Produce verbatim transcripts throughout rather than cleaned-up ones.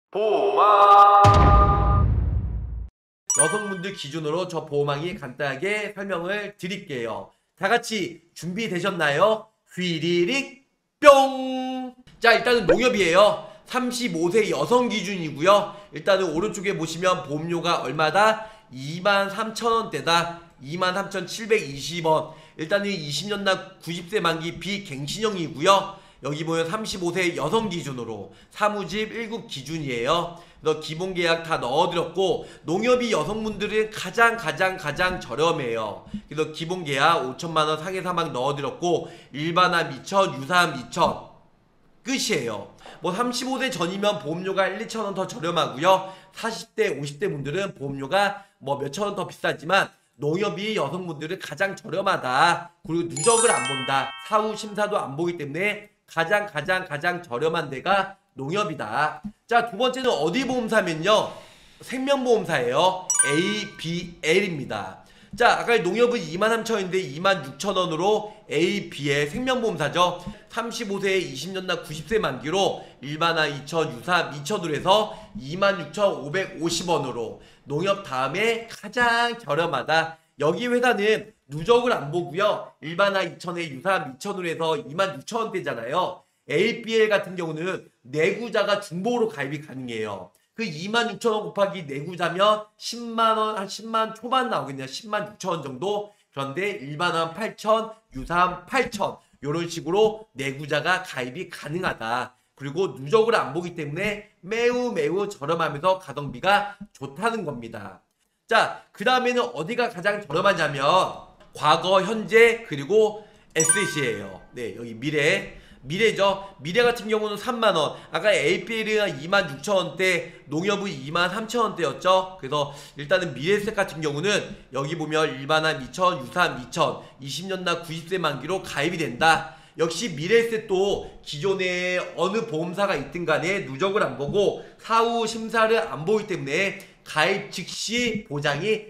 보호막 여성분들 기준으로 저 보호막이 간단하게 설명을 드릴게요. 다같이 준비되셨나요? 휘리릭 뿅! 자, 일단은 농협이에요. 삼십오 세 여성 기준이고요. 일단은 오른쪽에 보시면 보험료가 얼마다? 이만 삼천 원대다. 이만 삼천칠백이십 원. 일단은 이십 년 납 구십 세 만기 비갱신형이고요. 여기 보면 삼십오 세 여성 기준으로 사무집 일 급 기준이에요. 그래서 기본계약 다 넣어드렸고, 농협이 여성분들은 가장 가장 가장 저렴해요. 그래서 기본계약 오천만 원 상해 사망 넣어드렸고, 일반암 이천, 유사암 이천 끝이에요. 뭐 삼십오 세 전이면 보험료가 일, 이천 원 더 저렴하고요. 사십 대, 오십 대 분들은 보험료가 뭐 몇천 원 더 비싸지만 농협이 여성분들은 가장 저렴하다. 그리고 누적을 안 본다. 사후 심사도 안 보기 때문에 가장 가장 가장 저렴한 데가 농협이다. 자, 두 번째는 어디 보험사면요, 생명보험사예요. 에이 비 엘입니다. 자, 아까 농협은 이만 삼천 원인데 이만 육천 원으로 에이 비 엘 생명보험사죠. 삼십오 세 이십 년 납 구십 세 만기로 일반암 이천, 유사암 이천으로 해서 이만 육천오백오십 원으로 농협 다음에 가장 저렴하다. 여기 회사는 누적을 안 보고요. 일반암 이천에 유사암 이천으로 해서 이만 육천 원대잖아요. 에이 비 엘 같은 경우는 내구자가 중복으로 가입이 가능해요. 그 이만 육천 원 곱하기 내구자면 십만 원, 한 십만 초반 나오겠네요. 십만 육천 원 정도. 그런데 일반암 팔천, 유사암 팔천 이런 식으로 내구자가 가입이 가능하다. 그리고 누적을 안 보기 때문에 매우 매우 저렴하면서 가성비가 좋다는 겁니다. 자, 그 다음에는 어디가 가장 저렴하냐면 과거, 현재, 그리고 에스에스예요. 네, 여기 미래. 미래죠. 미래 같은 경우는 삼만 원. 아까 에이 비 엘은 이만 육천 원대, 농협은 이만 삼천 원대였죠. 그래서 일단은 미래세 같은 경우는 여기 보면 일반암 이천, 유사암 이천, 이십 년 납 구십 세 만기로 가입이 된다. 역시 미래세도 기존에 어느 보험사가 있든 간에 누적을 안 보고 사후 심사를 안 보기 때문에 가입 즉시 보장이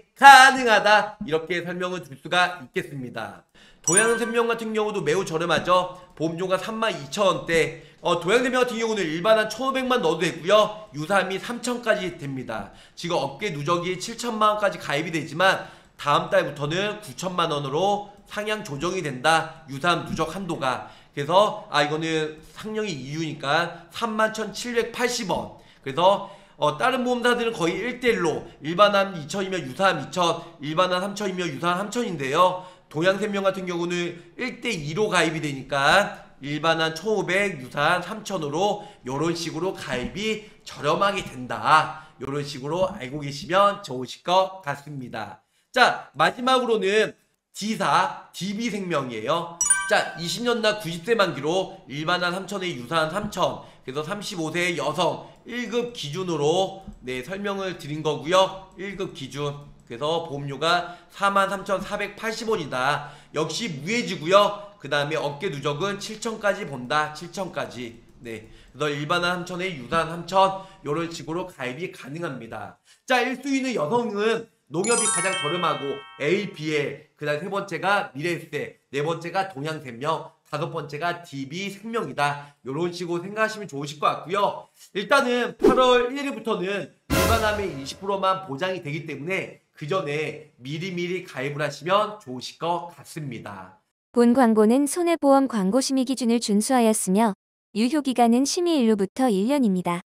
가능하다. 이렇게 설명을 줄 수가 있겠습니다. 도양생명 같은 경우도 매우 저렴하죠. 보험료가 삼만 이천 원대. 어, 도양생명 같은 경우는 일반암 천오백만 넣어도 되고요. 유사암이 삼천까지 됩니다. 지금 업계 누적이 칠천만 원까지 가입이 되지만 다음 달부터는 구천만 원으로 상향 조정이 된다. 유사암 누적 한도가. 그래서 아 이거는 상령이 이유니까 삼만 천칠백팔십 원. 그래서 어, 다른 보험사들은 거의 일 대 일로 일반암 이천이면 유사암 이천, 일반암 삼천이면 유사암 삼천인데요. 동양생명 같은 경우는 일 대 이로 가입이 되니까 일반암 천오백, 유사암 삼천으로 이런 식으로 가입이 저렴하게 된다. 이런 식으로 알고 계시면 좋으실 것 같습니다. 자, 마지막으로는 D사, 디비생명이에요. 자, 이십 년 납 구십 세 만기로 일반암 삼천에 유사암 삼천. 그래서 삼십오 세 여성 일 급 기준으로 네, 설명을 드린 거고요. 일 급 기준. 그래서 보험료가 사만 삼천사백팔십 원이다. 역시 무해지고요. 그 다음에 어깨 누적은 칠천까지 본다. 칠천까지. 네. 그래서 일반암 삼천에 유사암 삼천 이런 식으로 가입이 가능합니다. 자, 일 순위는 여성은 농협이 가장 저렴하고 에이 비 엘, 그 다음 세 번째가 미래세, 네 번째가 동양생명, 다섯 번째가 디비생명이다. 이런 식으로 생각하시면 좋으실 것 같고요. 일단은 팔월 일 일부터는 일반암의 이십 퍼센트만 보장이 되기 때문에 그 전에 미리미리 가입을 하시면 좋으실 것 같습니다. 본 광고는 손해보험 광고 심의 기준을 준수하였으며 유효기간은 심의일로부터 일 년입니다.